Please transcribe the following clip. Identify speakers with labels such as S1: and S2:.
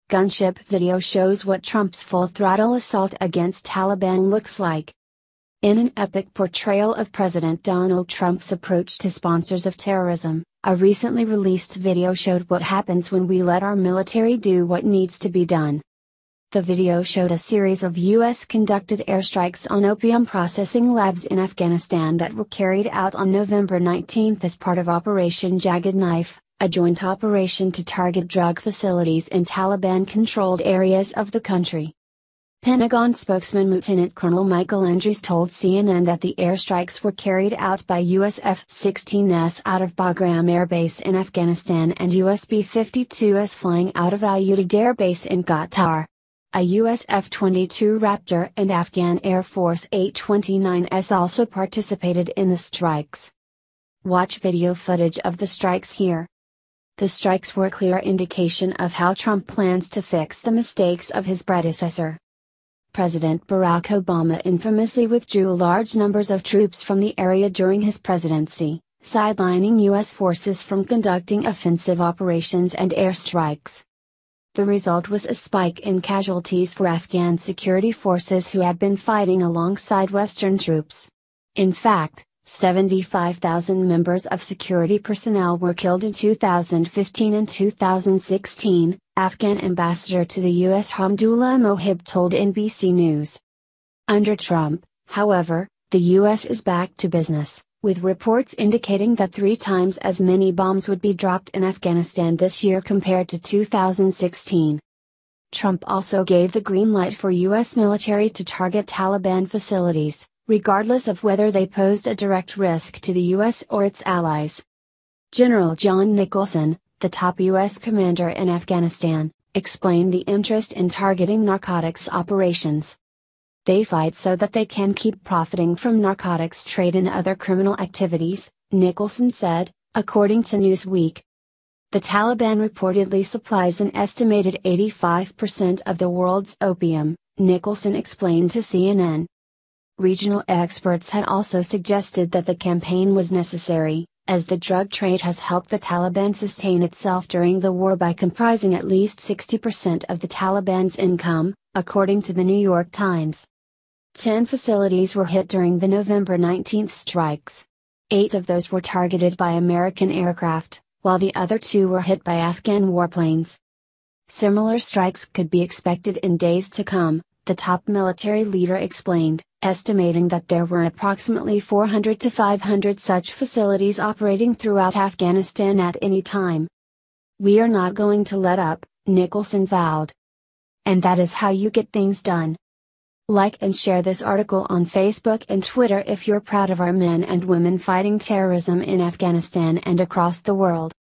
S1: Gunship video shows what Trump's full-throttle assault against Taliban looks like. In an epic portrayal of President Donald Trump's approach to sponsors of terrorism, a recently released video showed what happens when we let our military do what needs to be done. The video showed a series of U.S.-conducted airstrikes on opium processing labs in Afghanistan that were carried out on November 19 as part of Operation Jagged Knife, a joint operation to target drug facilities in Taliban-controlled areas of the country. Pentagon spokesman Lieutenant Colonel Michael Andrews told CNN that the airstrikes were carried out by US F-16s out of Bagram Air Base in Afghanistan and US B-52s flying out of Al Udeid Air Base in Qatar. A US F-22 Raptor and Afghan Air Force A-29s also participated in the strikes. Watch video footage of the strikes here. The strikes were a clear indication of how Trump plans to fix the mistakes of his predecessor. President Barack Obama infamously withdrew large numbers of troops from the area during his presidency, sidelining U.S. forces from conducting offensive operations and airstrikes. The result was a spike in casualties for Afghan security forces who had been fighting alongside Western troops. In fact, 75,000 members of security personnel were killed in 2015 and 2016, Afghan ambassador to the U.S. Hamdullah Mohib told NBC News. Under Trump, however, the U.S. is back to business, with reports indicating that 3 times as many bombs would be dropped in Afghanistan this year compared to 2016. Trump also gave the green light for U.S. military to target Taliban facilities, regardless of whether they posed a direct risk to the U.S. or its allies. General John Nicholson, the top U.S. commander in Afghanistan, explained the interest in targeting narcotics operations. They fight so that they can keep profiting from narcotics trade and other criminal activities, Nicholson said, according to Newsweek. The Taliban reportedly supplies an estimated 85% of the world's opium, Nicholson explained to CNN. Regional experts had also suggested that the campaign was necessary, as the drug trade has helped the Taliban sustain itself during the war by comprising at least 60% of the Taliban's income, according to the New York Times. 10 facilities were hit during the November 19 strikes. 8 of those were targeted by American aircraft, while the other 2 were hit by Afghan warplanes. Similar strikes could be expected in days to come, the top military leader explained, estimating that there were approximately 400 to 500 such facilities operating throughout Afghanistan at any time. "We are not going to let up," Nicholson vowed. And that is how you get things done. Like and share this article on Facebook and Twitter if you're proud of our men and women fighting terrorism in Afghanistan and across the world.